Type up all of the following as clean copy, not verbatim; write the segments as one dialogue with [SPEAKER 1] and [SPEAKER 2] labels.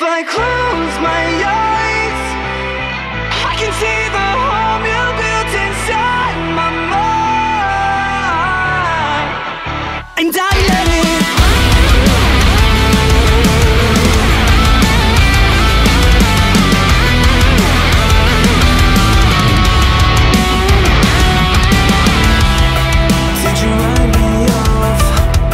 [SPEAKER 1] I close my eyes, I can see the home you built inside my mind. And I let it. Did you write me off?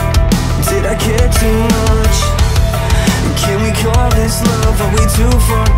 [SPEAKER 1] Did I care too much? Can we call this love? Are we too far